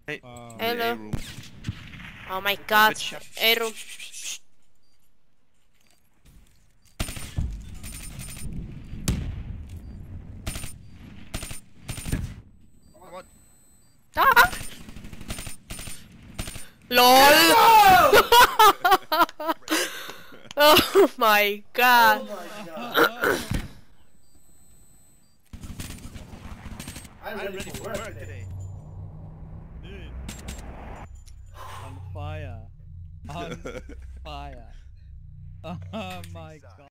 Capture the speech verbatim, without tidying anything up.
Hey, Um, Hello. A room. Oh my god. Good shot. A room. What? Ah! LOL! Oh my god. Oh my god. I'm ready, I'm ready for, for work, work today. today. Dude. On fire. On fire. Oh my god.